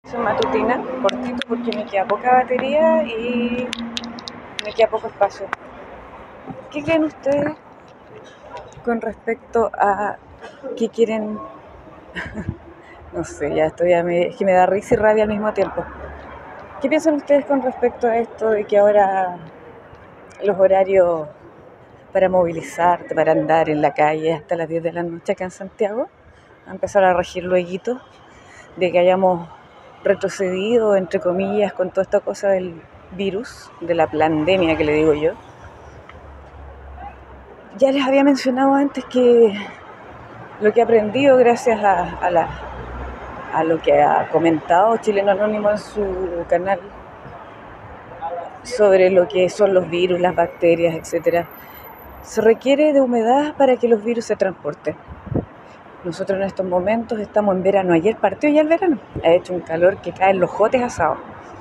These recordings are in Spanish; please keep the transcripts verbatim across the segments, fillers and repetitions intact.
Matutina, cortito porque me queda poca batería y me queda poco espacio. ¿Qué creen ustedes con respecto a qué quieren? No sé, ya esto ya me, es que me da risa y rabia al mismo tiempo. ¿Qué piensan ustedes con respecto a esto de que ahora los horarios para movilizarte, para andar en la calle hasta las diez de la noche acá en Santiago, a empezar a regir lueguito de que hayamos retrocedido, entre comillas, con toda esta cosa del virus, de la pandemia que le digo yo? Ya les había mencionado antes que lo que he aprendido gracias a, a, la, a lo que ha comentado Chileno Anónimo en su canal sobre lo que son los virus, las bacterias, etcétera. Se requiere de humedad para que los virus se transporten. Nosotros en estos momentos estamos en verano. Ayer partió ya el verano. Ha hecho un calor que cae en los jotes asados.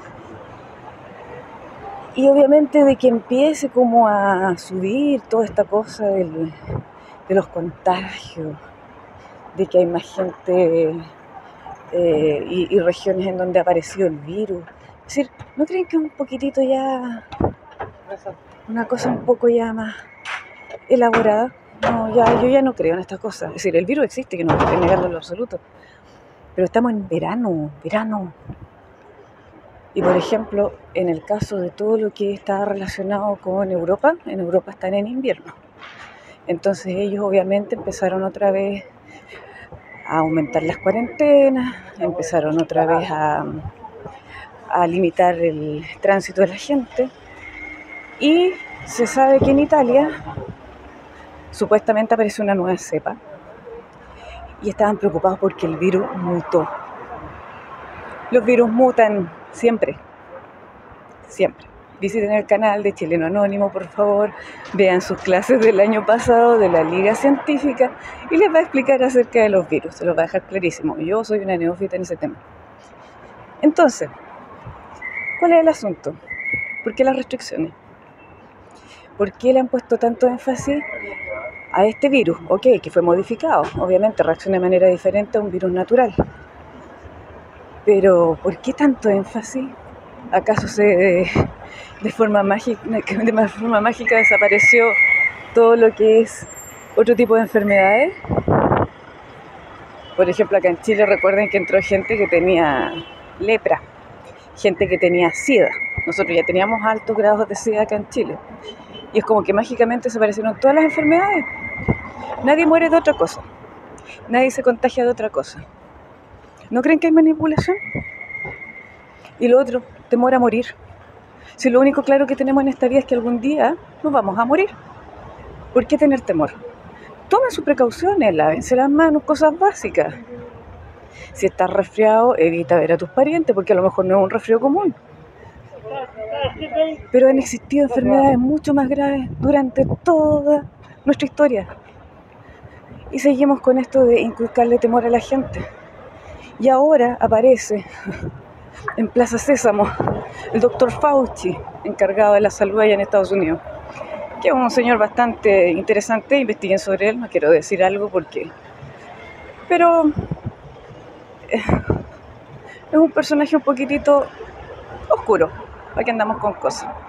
Y obviamente de que empiece como a subir toda esta cosa del, de los contagios, de que hay más gente eh, y, y regiones en donde ha aparecido el virus. Es decir, ¿no creen que es un poquitito ya una cosa un poco ya más elaborada? No, ya, yo ya no creo en estas cosas. Es decir, el virus existe, que no estoy negando en lo absoluto. Pero estamos en verano, verano. Y por ejemplo, en el caso de todo lo que está relacionado con Europa, en Europa están en invierno. Entonces ellos obviamente empezaron otra vez a aumentar las cuarentenas, empezaron otra vez a, a limitar el tránsito de la gente. Y se sabe que en Italia supuestamente apareció una nueva cepa y estaban preocupados porque el virus mutó. Los virus mutan siempre, siempre. Visiten el canal de Chileno Anónimo, por favor, vean sus clases del año pasado de la Liga Científica y les va a explicar acerca de los virus, se los va a dejar clarísimo. Yo soy una neófita en ese tema. Entonces, ¿cuál es el asunto? ¿Por qué las restricciones? ¿Por qué le han puesto tanto énfasis a este virus? Ok, que fue modificado, obviamente reacciona de manera diferente a un virus natural. Pero, ¿por qué tanto énfasis? ¿Acaso se, de, de, forma mágica, de forma mágica desapareció todo lo que es otro tipo de enfermedades? Por ejemplo, acá en Chile recuerden que entró gente que tenía lepra, gente que tenía SIDA. Nosotros ya teníamos altos grados de SIDA acá en Chile. Y es como que mágicamente desaparecieron todas las enfermedades. Nadie muere de otra cosa. Nadie se contagia de otra cosa. ¿No creen que hay manipulación? Y lo otro, temor a morir. Si lo único claro que tenemos en esta vida es que algún día nos vamos a morir. ¿Por qué tener temor? Tomen sus precauciones, lávense las manos, cosas básicas. Si estás resfriado, evita ver a tus parientes porque a lo mejor no es un resfriado común. Pero han existido enfermedades mucho más graves durante toda nuestra historia. Y seguimos con esto de inculcarle temor a la gente. Y ahora aparece en Plaza Sésamo el doctor Fauci, encargado de la salud allá en Estados Unidos, que es un señor bastante interesante. Investiguen sobre él, no quiero decir algo porque... Pero eh, es un personaje un poquitito oscuro, para que andamos con cosas.